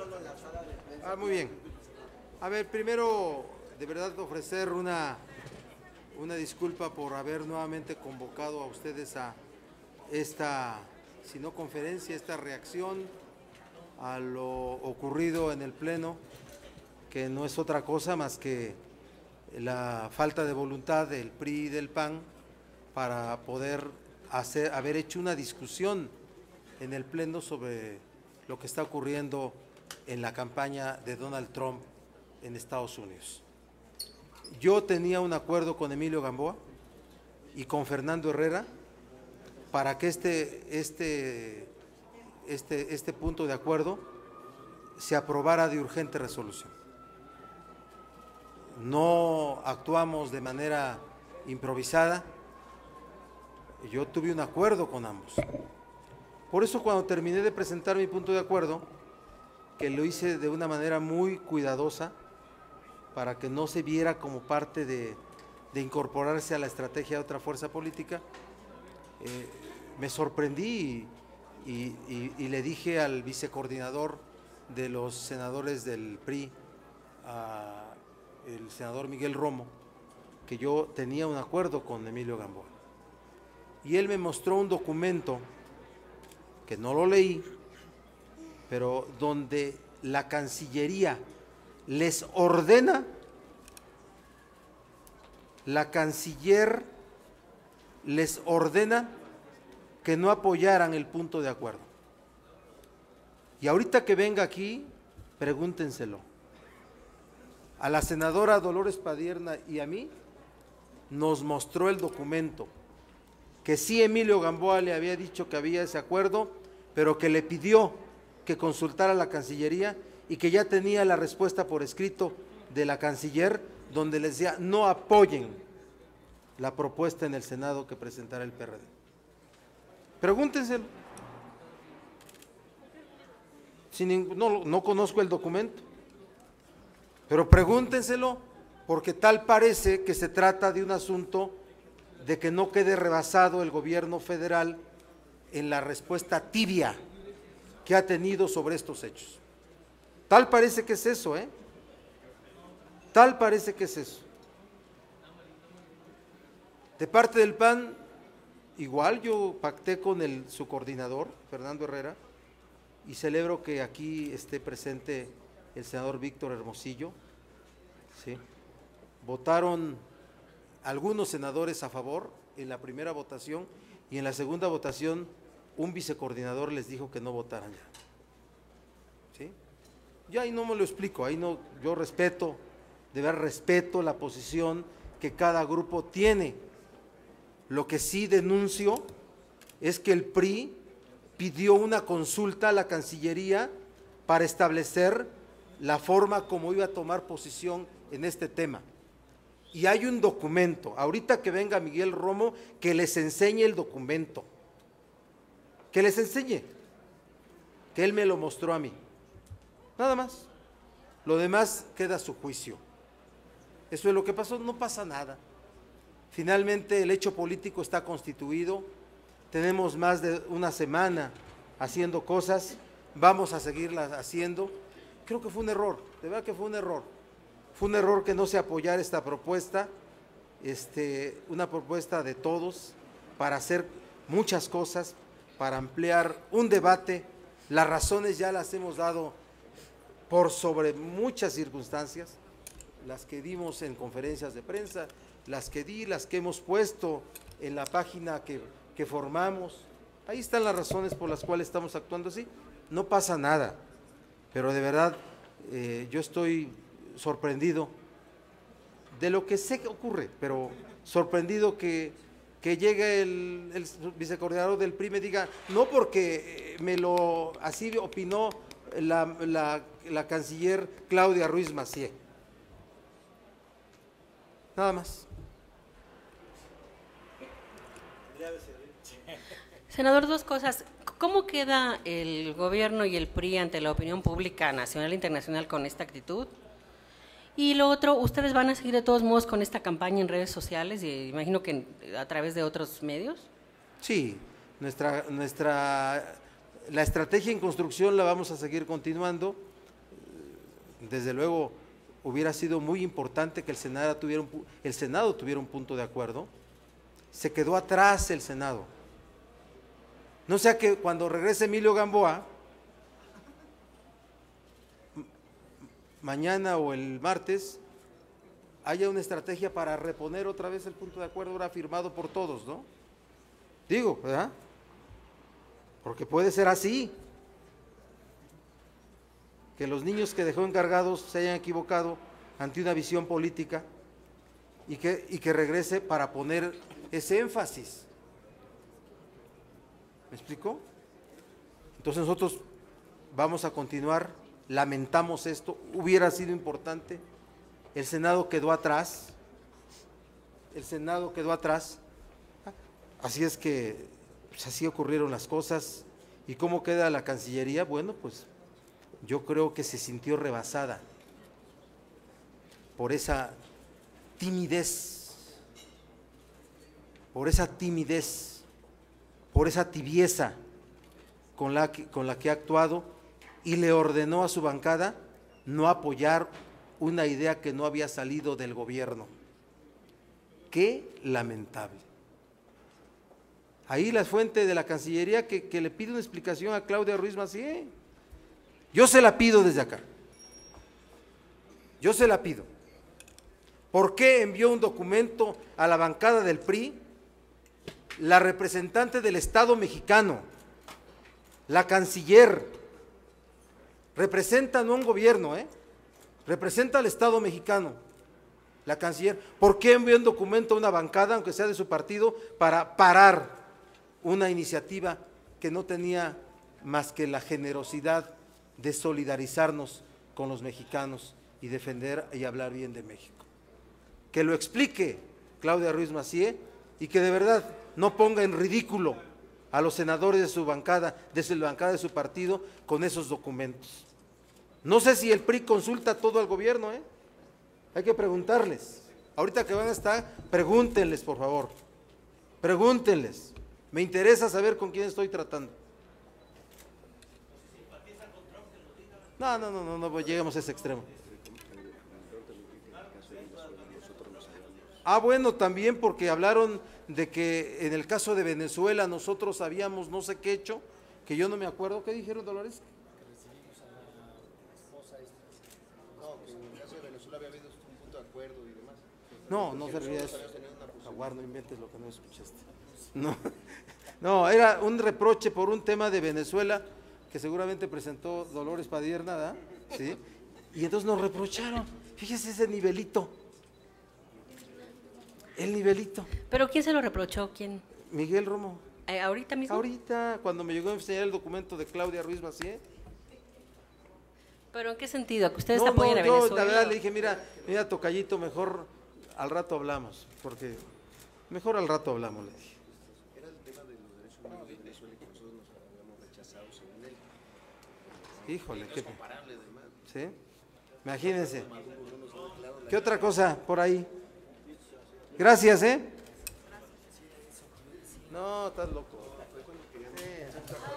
Muy bien. A ver, primero, de verdad ofrecer una disculpa por haber nuevamente convocado a ustedes a esta, si no conferencia, esta reacción a lo ocurrido en el Pleno, que no es otra cosa más que la falta de voluntad del PRI y del PAN para poder haber hecho una discusión en el Pleno sobre lo que está ocurriendo en la campaña de Donald Trump en Estados Unidos. Yo tenía un acuerdo con Emilio Gamboa y con Fernando Herrera para que este punto de acuerdo se aprobara de urgente resolución. No actuamos de manera improvisada, yo tuve un acuerdo con ambos. Por eso cuando terminé de presentar mi punto de acuerdo, que lo hice de una manera muy cuidadosa, para que no se viera como parte de incorporarse a la estrategia de otra fuerza política, me sorprendí y le dije al vicecoordinador de los senadores del PRI, el senador Miguel Romo, que yo tenía un acuerdo con Emilio Gamboa. Y él me mostró un documento que no lo leí, pero donde la Cancillería les ordena, la canciller les ordena que no apoyaran el punto de acuerdo. Y ahorita que venga aquí, pregúntenselo. A la senadora Dolores Padierna y a mí nos mostró el documento, que sí Emilio Gamboa le había dicho que había ese acuerdo, pero que le pidió que consultara a la Cancillería y que ya tenía la respuesta por escrito de la canciller, donde les decía no apoyen la propuesta en el Senado que presentara el PRD. Pregúntenselo. No conozco el documento, pero pregúntenselo, porque tal parece que se trata de un asunto de que no quede rebasado el gobierno federal en la respuesta tibia que ha tenido sobre estos hechos. Tal parece que es eso, Tal parece que es eso. De parte del PAN, igual yo pacté con su coordinador, Fernando Herrera, y celebro que aquí esté presente el senador Víctor Hermosillo, ¿sí? Votaron algunos senadores a favor en la primera votación y en la segunda votación un vicecoordinador les dijo que no votaran ya. ¿Sí? Ya ahí no me lo explico, ahí no, yo respeto, de verdad respeto la posición que cada grupo tiene. Lo que sí denuncio es que el PRI pidió una consulta a la Cancillería para establecer la forma como iba a tomar posición en este tema. Y hay un documento, ahorita que venga Miguel Romo, que les enseñe el documento, que les enseñe, que él me lo mostró a mí, nada más. Lo demás queda a su juicio. Eso es lo que pasó, no pasa nada. Finalmente el hecho político está constituido, tenemos más de una semana haciendo cosas, vamos a seguirlas haciendo. Creo que fue un error, de verdad que fue un error. Fue un error que no se apoyara esta propuesta, una propuesta de todos para hacer muchas cosas, para ampliar un debate. Las razones ya las hemos dado por sobre muchas circunstancias, las que dimos en conferencias de prensa, las que hemos puesto en la página que formamos. Ahí están las razones por las cuales estamos actuando así. No pasa nada, pero de verdad yo estoy sorprendido de lo que sé que ocurre, pero sorprendido que llegue el vicecoordinador del PRI y me diga, no porque así opinó la canciller Claudia Ruiz Massieu. Nada más. Senador, dos cosas. ¿Cómo queda el gobierno y el PRI ante la opinión pública nacional e internacional con esta actitud? Y lo otro, ¿ustedes van a seguir de todos modos con esta campaña en redes sociales y imagino que a través de otros medios? Sí, la estrategia en construcción la vamos a seguir continuando. desde luego hubiera sido muy importante que el Senado tuviera un punto de acuerdo. Se quedó atrás el Senado. No sea que cuando regrese Emilio Gamboa, mañana o el martes, haya una estrategia para reponer otra vez el punto de acuerdo ahora firmado por todos, ¿no? Digo, ¿verdad? Porque puede ser así, que los niños que dejó encargados se hayan equivocado ante una visión política y que regrese para poner ese énfasis. ¿Me explico? Entonces nosotros vamos a continuar, lamentamos esto, hubiera sido importante, el Senado quedó atrás, así es que pues así ocurrieron las cosas. ¿Y cómo queda la Cancillería? Bueno, pues yo creo que se sintió rebasada por esa timidez, por esa tibieza con la que ha actuado, y le ordenó a su bancada no apoyar una idea que no había salido del gobierno. Qué lamentable. Ahí la fuente de la Cancillería que le pide una explicación a Claudia Ruiz Massieu. Yo se la pido desde acá. Yo se la pido. ¿Por qué envió un documento a la bancada del PRI la representante del Estado mexicano, la canciller? Representa no a un gobierno, representa al Estado mexicano, la canciller. ¿Por qué envió un documento a una bancada, aunque sea de su partido, para parar una iniciativa que no tenía más que la generosidad de solidarizarnos con los mexicanos y defender y hablar bien de México? Que lo explique Claudia Ruiz Massieu y que de verdad no ponga en ridículo a los senadores de su bancada, desde la bancada de su partido, con esos documentos. No sé si el PRI consulta todo al gobierno, hay que preguntarles. Ahorita que van a estar, pregúntenles, por favor, pregúntenles. Me interesa saber con quién estoy tratando. No lleguemos a ese extremo. Bueno, también porque hablaron de que en el caso de Venezuela nosotros habíamos no sé qué hecho, que yo no me acuerdo. ¿Qué dijeron, Dolores? Que recibimos a la esposa esta. No, que en el caso de Venezuela había habido un punto de acuerdo y demás. No se refería a eso. Jaguar, no inventes lo que no escuchaste. No, era un reproche por un tema de Venezuela que seguramente presentó Dolores Padierna, ¿verdad? ¿Sí? Y entonces nos reprocharon. Fíjese ese nivelito. El nivelito. ¿Pero quién se lo reprochó? ¿Quién? Miguel Romo. ¿Ahorita mismo? Ahorita, cuando me llegó a enseñar el documento de Claudia Ruiz Massieu. ¿Pero en qué sentido? ¿Que ustedes apoyan a Yo Venezuela? la verdad le dije, mira, tocallito, mejor al rato hablamos, porque mejor al rato hablamos, le dije. Era el tema de los derechos humanos de Venezuela y que nosotros nos habíamos rechazado según él. Híjole, qué Comparable además. ¿Sí? Imagínense. ¿Qué otra cosa por ahí? Gracias, No, estás loco. Sí.